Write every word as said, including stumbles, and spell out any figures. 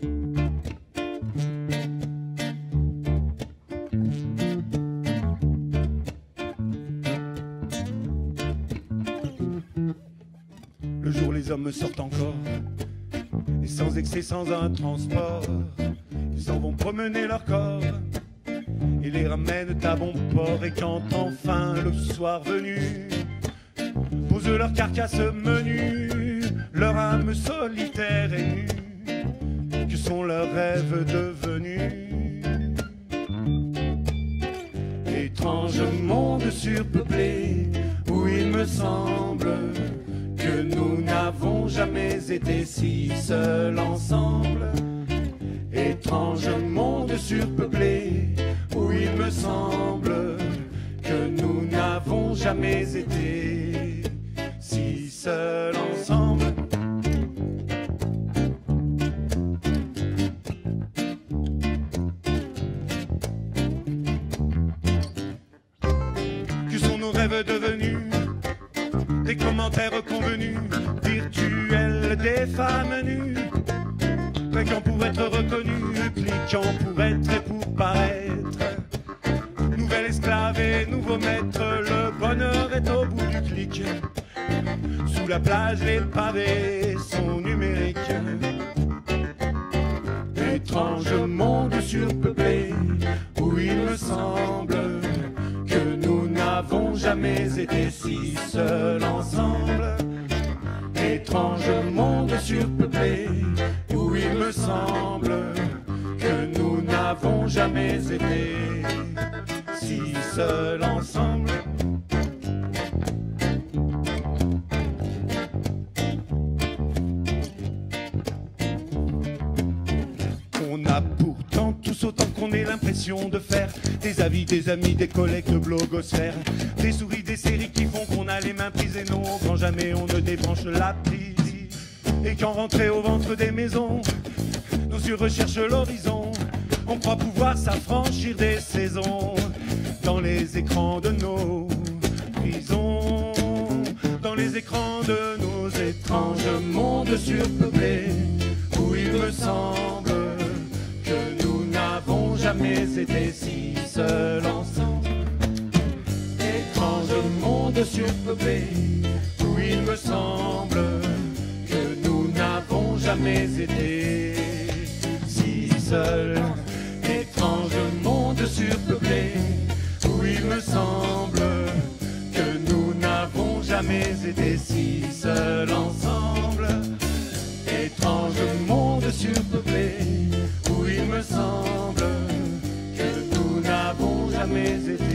Le jour les hommes sortent encore, et sans excès, sans un transport, ils s'en vont promener leur corps et les ramènent à bon port. Et quand enfin le soir venu, posent leur carcasse menue, leur âme solitaire et nue, que sont leurs rêves devenus. Étrange monde surpeuplé, où il me semble que nous n'avons jamais été si seuls ensemble. Étrange monde surpeuplé, où il me semble que nous n'avons jamais été si seuls ensemble. Que sont nos rêves devenus? Des commentaires convenus, virtuels des femmes nues, cliquant pour être reconnu, cliquant pour être et pour paraître. Nouvel esclave et nouveau maître, le bonheur est au bout du clic. Sous la plage, les pavés sont numériques. Étrange monde surpeuplé, où il me semble que nous n'avons jamais été si seuls ensemble. Étrange monde surpeuplé, où il me semble que nous n'avons jamais été si seuls ensemble. On a pourtant tous autant qu'on ait l'impression de faire des avis, des amis, des collègues de blogosphère, des souris, des séries qui font qu'on a les mains prises et non, quand jamais on ne débranche la prise. Et quand rentré au ventre des maisons, nos yeux recherchent l'horizon, on croit pouvoir s'affranchir des saisons dans les écrans de nos prisons, dans les écrans de nos étranges mondes surpeuplés, où il me semble que nous n'avons jamais été si seuls ensemble. Étrange monde surpeuplé, où il me semble que nous n'avons jamais été si seuls. Étrange monde surpeuplé, où il me semble que nous n'avons jamais été si seuls ensemble. Étrange monde surpeuplé, où il me semble que nous n'avons jamais été